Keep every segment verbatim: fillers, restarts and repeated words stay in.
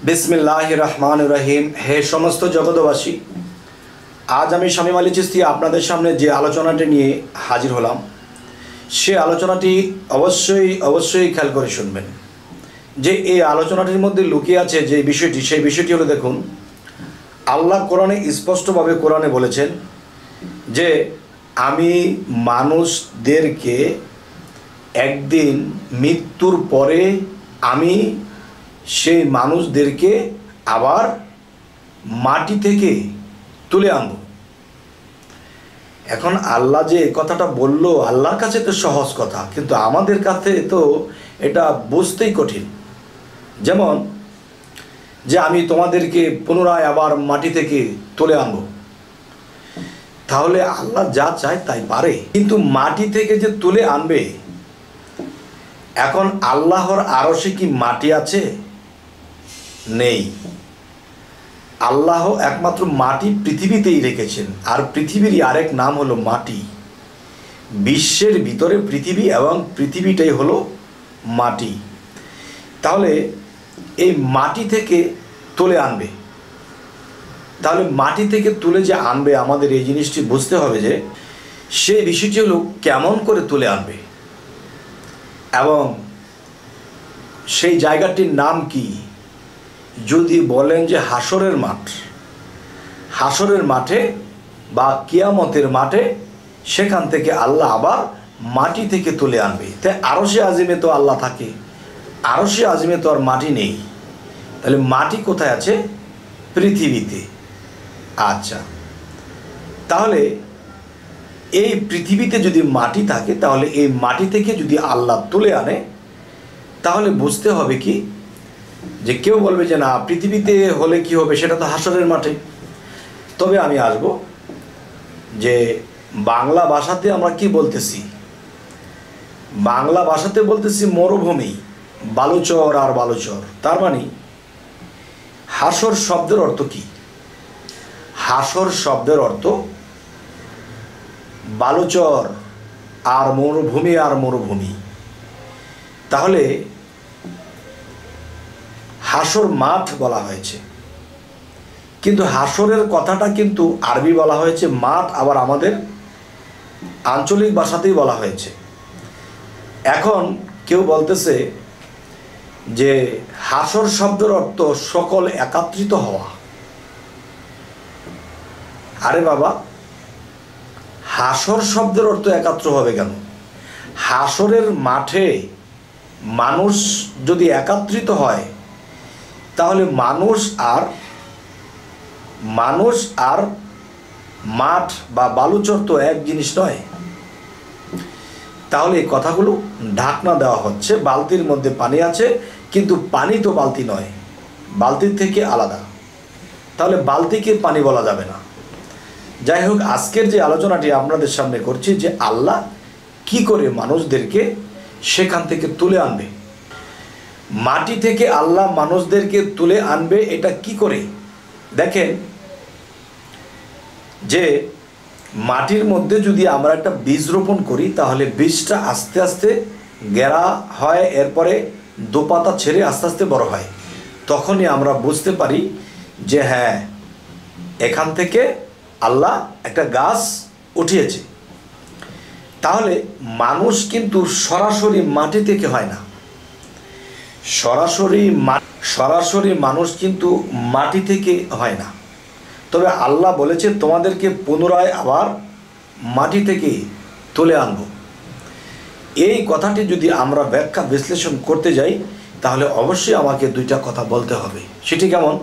बिस्मिल्लाहिर रहमानिर रहीम। हे समस्त जगतबासी, आज आमी शामीम आली चिश्ती आपनादेर सामने जे आलोचनाटी निये हाजिर हलाम से आलोचनाटी अवश्यई अवश्यई खेयाल करे शुनबेन जे এই আলোচনাটির মধ্যে লুকিয়ে আছে যে বিষয়টি সেই বিষয়টি হলো দেখুন, আল্লাহ কোরআনে স্পষ্টভাবে কোরআনে বলেছেন যে আমি মানুষদেরকে একদিন মৃত্যুর পরে আমি সেই মানুষদেরকে আবার মাটি থেকে তুলে আনব। এখন আল্লাহ যে কথাটা বলল আল্লাহর কাছে তো সহজ কথা, কিন্তু আমাদের কাছে তো এটা বুঝতেই কঠিন। যেমন যে আমি তোমাদেরকে পুনরায় আবার মাটি থেকে তুলে আনব, তাহলে আল্লাহ যা চায় তাই পারে, কিন্তু মাটি থেকে যে তুলে আনবে, এখন আল্লাহর আরশে কি মাটি আছে? নেই। আল্লাহ একমাত্র মাটি পৃথিবীতেই রেখেছেন, আর পৃথিবীর আরেক নাম হলো মাটি। বিশ্বের ভিতরে পৃথিবী এবং পৃথিবীটাই হলো মাটি। তাহলে এই মাটি থেকে তুলে আনবে, তাহলে মাটি থেকে তুলে যে আনবে আমাদের এই জিনিসটি বুঝতে হবে যে সেই বিষয়টি হলো কেমন করে তুলে আনবে এবং সেই জায়গাটির নাম কি। যদি বলেন যে হাসরের মাঠ, হাসরের মাঠে বা কিয়ামতের মাঠে সেখান থেকে আল্লাহ আবার মাটি থেকে তুলে আনবে। তাই আরশে আজিমে তো আল্লাহ থাকে, আরশে আজিমে তো আর মাটি নেই, তাহলে মাটি কোথায় আছে? পৃথিবীতে। আচ্ছা, তাহলে এই পৃথিবীতে যদি মাটি থাকে, তাহলে এই মাটি থেকে যদি আল্লাহ তুলে আনে, তাহলে বুঝতে হবে কি যে কেউ বলবে যে না পৃথিবীতে হলে কি হবে, সেটা তো হাসরের মাঠে। তবে আমি আসব যে বাংলা ভাষাতে আমরা কি বলতেছি, বাংলা ভাষাতে বলতেছি মরুভূমি, বালুচর আর বালুচর। তার মানে হাসর শব্দের অর্থ কি? হাসর শব্দের অর্থ বালুচর আর মরুভূমি আর মরুভূমি। তাহলে হাসর মাঠ বলা হয়েছে, কিন্তু হাসরের কথাটা কিন্তু আরবি বলা হয়েছে মাঠ, আবার আমাদের আঞ্চলিক ভাষাতেই বলা হয়েছে। এখন কেউ বলতেছে যে হাসর শব্দের অর্থ সকল একত্রিত হওয়া। আরে বাবা, হাসর শব্দের অর্থ একাত্র হবে কেন? হাসরের মাঠে মানুষ যদি একত্রিত হয়, তাহলে মানুষ আর মানুষ আর মাঠ বা বালুচর তো এক জিনিস নয়। তাহলে এই কথাগুলো ঢাকনা দেওয়া হচ্ছে, বালতির মধ্যে পানি আছে, কিন্তু পানি তো বালতি নয়, বালতির থেকে আলাদা, তাহলে বালতিকে পানি বলা যাবে না। যাই হোক, আজকের যে আলোচনাটি আপনাদের সামনে করছি যে আল্লাহ কি করে মানুষদেরকে সেখান থেকে তুলে আনবে, মাটি থেকে আল্লাহ মানুষদেরকে তুলে আনবে, এটা কি করে? দেখেন যে মাটির মধ্যে যদি আমরা একটা বীজ রোপণ করি, তাহলে বীজটা আস্তে আস্তে গেরা হয়, এরপরে দোপাতা ছেড়ে আস্তে আস্তে বড় হয়। তখনই আমরা বুঝতে পারি যে হ্যাঁ, এখান থেকে আল্লাহ একটা গাছ উঠিয়েছে। তাহলে মানুষ কিন্তু সরাসরি মাটি থেকে হয় না, সরাসরি সরাসরি মানুষ কিন্তু মাটি থেকে হয় না। তবে আল্লাহ বলেছে তোমাদেরকে পুনরায় আবার মাটি থেকে তুলে আনব। এই কথাটি যদি আমরা ব্যাখ্যা বিশ্লেষণ করতে যাই, তাহলে অবশ্যই আমাকে দুইটা কথা বলতে হবে। সেটি কেমন?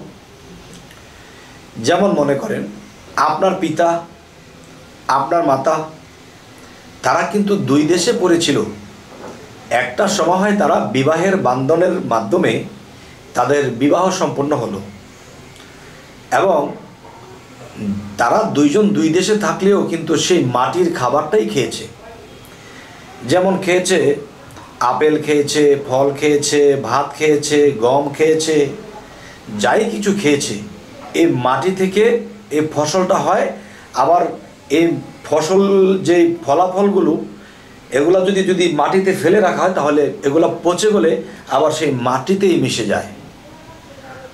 যেমন মনে করেন আপনার পিতা আপনার মাতা তারা কিন্তু দুই দেশে পড়েছিল। একটা সময় হয় তারা বিবাহের বান্ধনের মাধ্যমে তাদের বিবাহ সম্পন্ন হলো, এবং তারা দুইজন দুই দেশে থাকলেও কিন্তু সেই মাটির খাবারটাই খেয়েছে। যেমন খেয়েছে আপেল খেয়েছে, ফল খেয়েছে, ভাত খেয়েছে, গম খেয়েছে, যাই কিছু খেয়েছে, এই মাটি থেকে এই ফসলটা হয়। আবার এই ফসল যে ফলাফলগুলো এগুলা যদি যদি মাটিতে ফেলে রাখা হয়, তাহলে এগুলা পচে গেলে আবার সেই মাটিতেই মিশে যায়।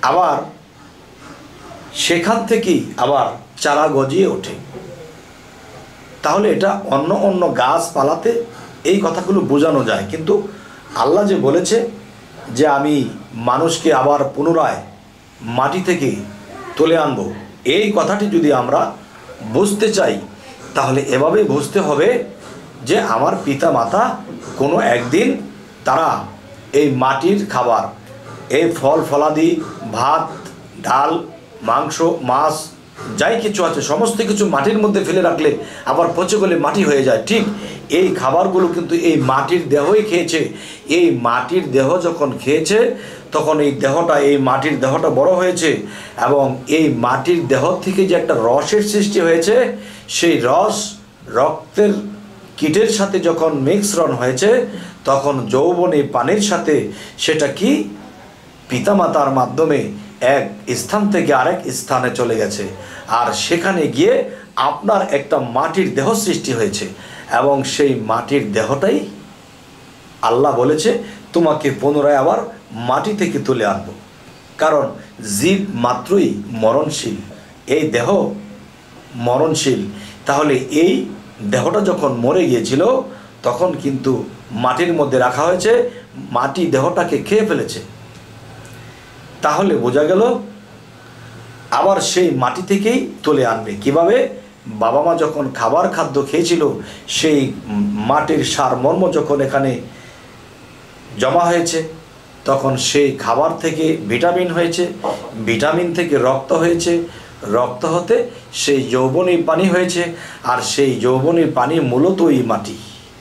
আবার সেখান থেকেই আবার চারা গজিয়ে ওঠে। তাহলে এটা অন্য অন্য গাছপালাতে এই কথাগুলো বোঝানো যায়, কিন্তু আল্লাহ যে বলেছে যে আমি মানুষকে আবার পুনরায় মাটি থেকে তুলে আনব, এই কথাটি যদি আমরা বুঝতে চাই তাহলে এভাবে বুঝতে হবে যে আমার পিতা মাতা কোনো একদিন তারা এই মাটির খাবার, এই ফল ফলাদি, ভাত, ডাল, মাংস, মাছ, যাই কিছু আছে সমস্ত কিছু মাটির মধ্যে ফেলে রাখলে আবার পচে গেলে মাটি হয়ে যায়। ঠিক এই খাবারগুলো কিন্তু এই মাটির দেহই খেয়েছে। এই মাটির দেহ যখন খেয়েছে তখন এই দেহটা, এই মাটির দেহটা বড় হয়েছে এবং এই মাটির দেহ থেকে যে একটা রসের সৃষ্টি হয়েছে, সেই রস রক্তের কীটের সাথে যখন মিশ্রণ হয়েছে তখন যৌবনে পানির সাথে সেটা কি পিতামাতার মাধ্যমে এক স্থান থেকে আরেক স্থানে চলে গেছে, আর সেখানে গিয়ে আপনার একটা মাটির দেহ সৃষ্টি হয়েছে এবং সেই মাটির দেহটাই আল্লাহ বলেছে তোমাকে পুনরায় আবার মাটি থেকে তুলে আনবো। কারণ জীব মাত্রই মরণশীল, এই দেহ মরণশীল। তাহলে এই দেহটা যখন মরে গিয়েছিল তখন কিন্তু মাটির মধ্যে রাখা হয়েছে, মাটি দেহটাকে খেয়ে ফেলেছে। তাহলে বোঝা গেল আবার সেই মাটি থেকেই তুলে আনবে। কিভাবে? বাবা মা যখন খাবার খাদ্য খেয়েছিল সেই মাটির সারমর্ম যখন এখানে জমা হয়েছে তখন সেই খাবার থেকে ভিটামিন হয়েছে, ভিটামিন থেকে রক্ত হয়েছে, রক্ত হতে সেই যৌবনী পানি হয়েছে, আর সেই যৌবনী পানি মূলতই মাটি।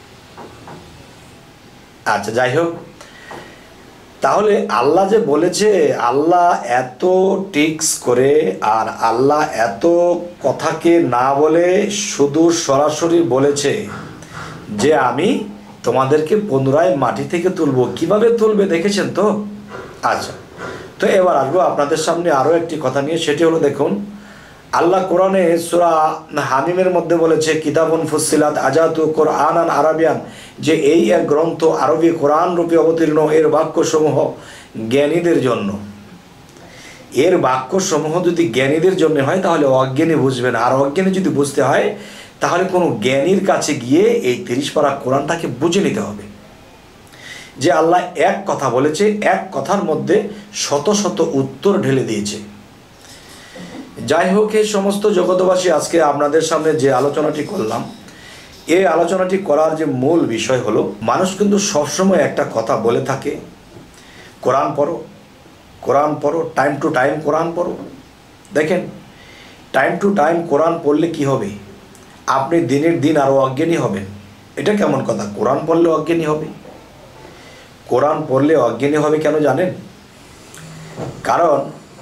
আচ্ছা, যাই হোক, তাহলে আল্লাহ যে বলেছে, আল্লাহ এত টিক্স করে আর আল্লাহ এত কথাকে না বলে শুধু সরাসরি বলেছে যে আমি তোমাদেরকে পুনরায় মাটি থেকে তুলব। কিভাবে তুলবে দেখেছেন তো? আচ্ছা, তো এবার আসবো আপনাদের সামনে আরও একটি কথা নিয়ে। সেটি হলো, দেখুন আল্লাহ কোরআনে সূরা হামিমের মধ্যে বলেছে কিতাবুন ফুসসিলাত আজাতু কোরআনান আরাবিয়ান, যে এই এক গ্রন্থ আরবি কোরআন রূপে অবতীর্ণ, এর বাক্যসমূহ জ্ঞানীদের জন্য। এর বাক্যসমূহ যদি জ্ঞানীদের জন্য হয় তাহলে অজ্ঞানী বুঝবে না, আর অজ্ঞানী যদি বুঝতে হয় তাহলে কোনো জ্ঞানীর কাছে গিয়ে এই তিরিশ পারা কোরআনটাকে বুঝে নিতে হবে যে আল্লাহ এক কথা বলেছে, এক কথার মধ্যে শত শত উত্তর ঢেলে দিয়েছে। যাই হোক, এই সমস্ত জগতবাসী আজকে আপনাদের সামনে যে আলোচনাটি করলাম, এই আলোচনাটি করার যে মূল বিষয় হলো, মানুষ কিন্তু সবসময় একটা কথা বলে থাকে, কোরআন পড়ো, কোরআন পড়ো, টাইম টু টাইম কোরআন পড়ো। দেখেন, টাইম টু টাইম কোরআন পড়লে কি হবে? আপনি দিনের দিন আরও অজ্ঞানী হবেন। এটা কেমন কথা? কোরআন পড়লে অজ্ঞানী হবে? কোরআন পড়লে অজ্ঞানী হবে কেন জানেন? কারণ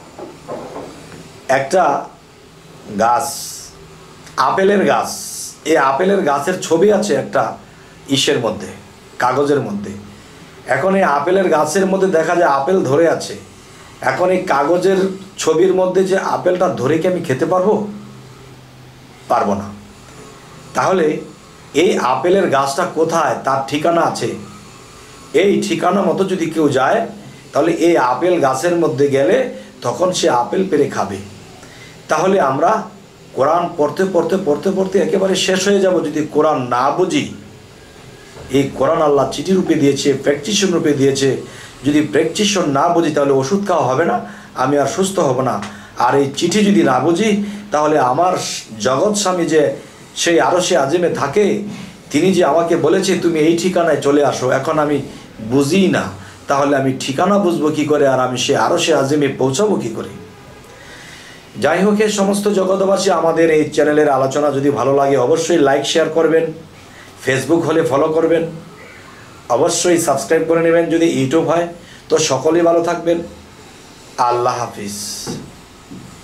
একটা গাছ, আপেলের গাছ, এই আপেলের গাছের ছবি আছে একটা ইসের মধ্যে, কাগজের মধ্যে। এখন এই আপেলের গাছের মধ্যে দেখা যায় আপেল ধরে আছে। এখন এই কাগজের ছবির মধ্যে যে আপেলটা ধরে কি আমি খেতে পারবো? পারবো না। তাহলে এই আপেলের গাছটা কোথায় তার ঠিকানা আছে। এই ঠিকানা মতো যদি কেউ যায় তাহলে এই আপেল গাছের মধ্যে গেলে তখন সে আপেল পেরে খাবে। তাহলে আমরা কোরআন পড়তে পড়তে পড়তে পড়তে একেবারে শেষ হয়ে যাব যদি কোরআন না বুঝি। এই কোরআন আল্লাহ চিঠি রূপে দিয়েছে, প্র্যাকটিশন রূপে দিয়েছে। যদি প্র্যাকটিশন না বুঝি তাহলে ওষুধ খাওয়া হবে না, আমি আর সুস্থ হব না। আর এই চিঠি যদি না বুঝি তাহলে আমার জগৎ স্বামী যে সেই আরশে আজিমে থাকে, তিনি যে আমাকে বলেছে তুমি এই ঠিকানায় চলে আসো, এখন আমি বুঝি না, তাহলে আমি ঠিকানা বুঝবো কী করে, আর আমি সে আরশে আজিমে পৌঁছাবো কী করে? যাই হোক, এই সমস্ত জগতবাসী, আমাদের এই চ্যানেলের আলোচনা যদি ভালো লাগে অবশ্যই লাইক শেয়ার করবেন, ফেসবুক হলে ফলো করবেন, অবশ্যই সাবস্ক্রাইব করে নেবেন। যদি ইউটিউব হয় তো সকলেই ভালো থাকবেন। আল্লাহ হাফিজ।